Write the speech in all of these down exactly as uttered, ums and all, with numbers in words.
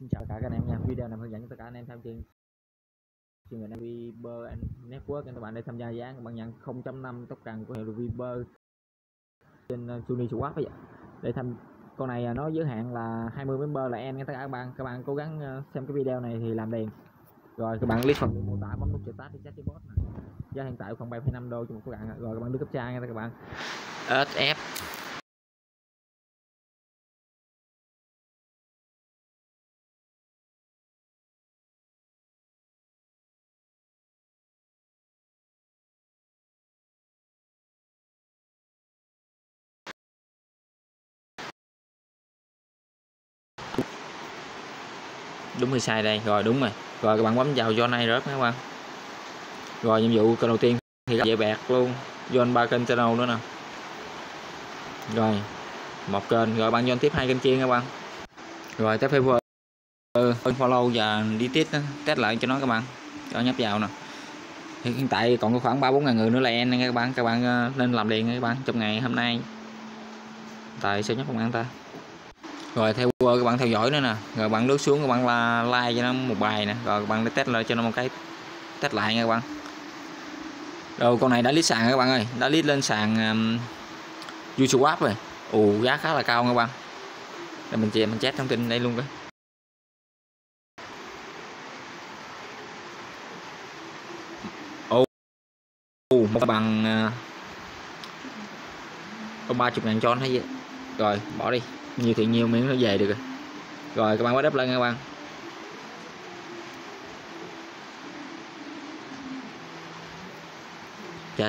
Xin chào tất cả các anh em nha. Video này hướng dẫn cho tất cả anh em tham gia chương trình Viber Network. Các bạn đây tham gia giá các bạn nhận không chấm năm tốc cần của hiệu Viber trên Sony Swap vậy. Để tham con này nó giới hạn là hai mươi member là en. Tất cả các bạn các bạn cố gắng xem cái video này thì làm liền. Rồi các bạn click phần mô tả bấm nút start để chat bot này. Giá hiện tại khoảng bảy phẩy năm đô cho một các bạn. Rồi các bạn đưa cấp tra nha các bạn. ét ép đúng hay sai đây? Rồi đúng rồi. Rồi các bạn bấm vào John này rớt các bạn. Rồi nhiệm vụ đầu tiên thì dễ bẹt luôn. John ba kênh channel nữa nè. Rồi một kênh, rồi bạn John tiếp hai kênh kia các bạn. Rồi tiếp favor follow và đi test test lại cho nó các bạn. Cho nhấp vào nè. Hiện tại còn có khoảng ba bốn ngàn người nữa là en nha các bạn. Các bạn nên làm liền nha các bạn trong ngày hôm nay. Tại sao nhấp không ăn ta? Rồi theo các bạn theo dõi nữa nè. Rồi bạn lướt xuống các bạn là like cho nó một bài nè. Rồi các bạn để test lại cho nó một cái test lại nha các bạn. Rồi con này đã list sàn các bạn ơi, đã list lên sàn um, YouTube rồi. Ồ giá khá là cao các bạn. Để mình chèn mình chat thông tin đây luôn cái. Ồ một bằng có ba mươi ngàn cho hay gì. Rồi bỏ đi, nhiều thì nhiều miếng nó về được rồi. Rồi các bạn bắt đắp lên các bạn. Chết.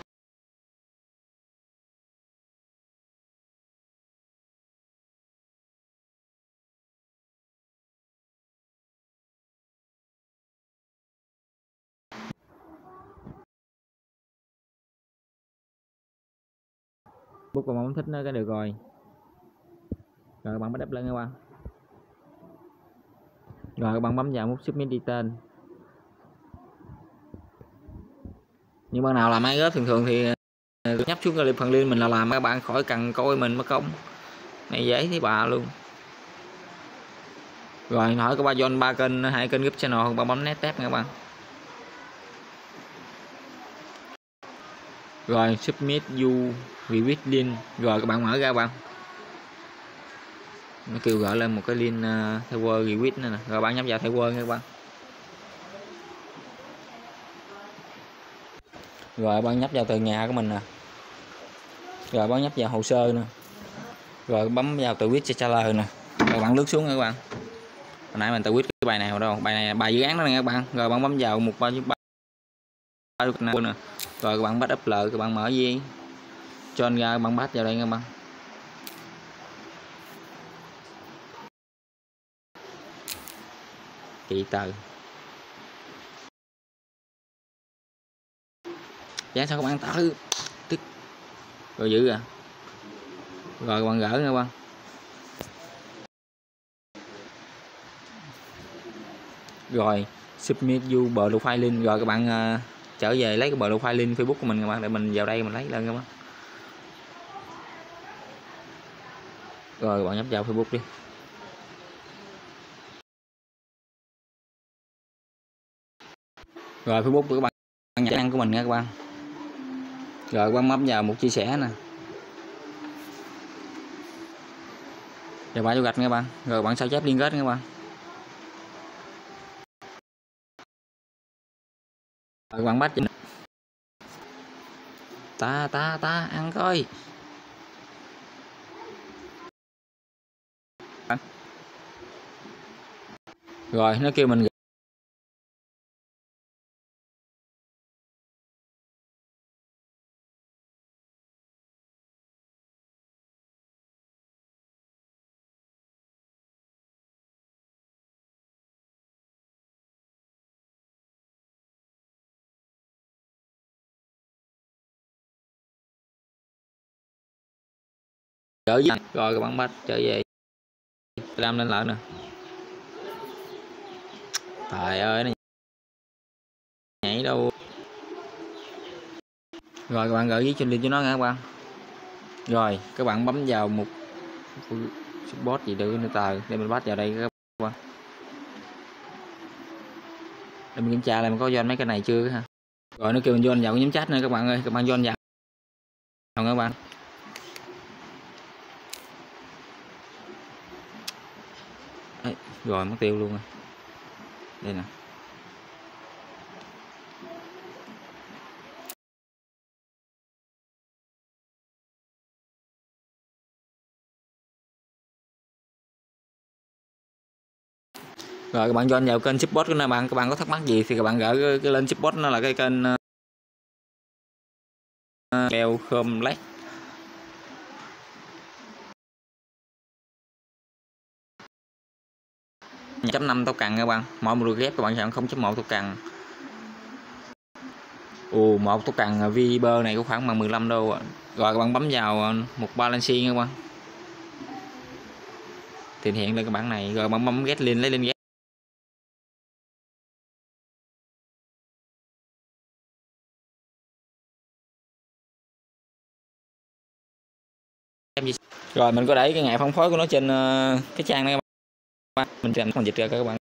Bút các bạn thích nó cái được rồi. Rồi các bạn bắt đắp lên các bạn. Rồi các bạn bấm vào nút submit đi tên. Nhưng bạn nào làm máy gớp thường thường thì nhấp xuống cái phần link mình là làm, các bạn khỏi cần coi mình mất công. Này dễ thấy bà luôn. Rồi hỏi có ba John ba kênh hai kênh group channel, bạn bấm net tab các bạn. Rồi submit you request link. Rồi các bạn mở ra các bạn. Nó kêu gọi lên một cái link uh, theo word request nữa nè. Rồi bạn nhấp vào theo word nha các bạn. Rồi bạn nhấp vào từ nhà của mình nè. Rồi bạn nhấp vào hồ sơ nè. Rồi bấm vào từ viết trả lời nè. Rồi bạn lướt xuống nha các bạn. Hồi nãy mình tự viết cái bài nào đâu, bài này là bài dự án đó nè các bạn. Rồi bạn bấm vào một ba ba nè. Rồi các bạn bắt up lợi, các bạn mở gì cho anh ra, bạn bắt vào đây các bạn. Kỹ tờ giá sao các bạn tả tức rồi giữ à. Rồi các bạn gỡ nha các bạn. Rồi submit you profile link. Rồi các bạn uh, trở về lấy cái profile link Facebook của mình các bạn, để mình vào đây mình lấy lên các bạn. Rồi các bạn nhấp vào Facebook đi. Rồi Facebook của các bạn nhận năng của mình nha các bạn. Rồi các bạn bấm vào một chia sẻ nè. Rồi bạn vô gạch nha các bạn. Rồi bạn sao chép liên kết nha các bạn. Rồi các bạn bắt ta ta ta ăn coi. Rồi nó kêu mình trở về. Rồi các bạn bắt trở về làm lên lại nè. Trời ơi nó nhảy đâu. Rồi các bạn gửi với trên link cho nó nha các bạn. Rồi các bạn bấm vào một support gì được nữa tờ để mình bắt vào đây các bạn. để mình kiểm tra là mình có join mấy cái này chưa ha. Rồi nó kêu mình join vào cái nhóm chat nữa các bạn ơi, các bạn join vào không các bạn. Đấy, rồi mất tiêu luôn rồi. Đây nè. Rồi các bạn join vào kênh support của các bạn, các bạn có thắc mắc gì thì các bạn gửi cái, cái lên support, nó là cái kênh uh, keo khom lách. một chấm năm tóc cần các bạn, mỗi một ghép các bạn chọn không chấm một tóc cần. Ồ, một tóc cần Viber này có khoảng bằng mười lăm đô à. Rồi các bạn bấm vào một balance nha các bạn, thì hiện lên cái bảng này, rồi bạn bấm get link lấy link get. Rồi mình có đẩy cái ngày phân phối của nó trên uh, cái trang này các bạn, mình làm phần dịch ra các bạn.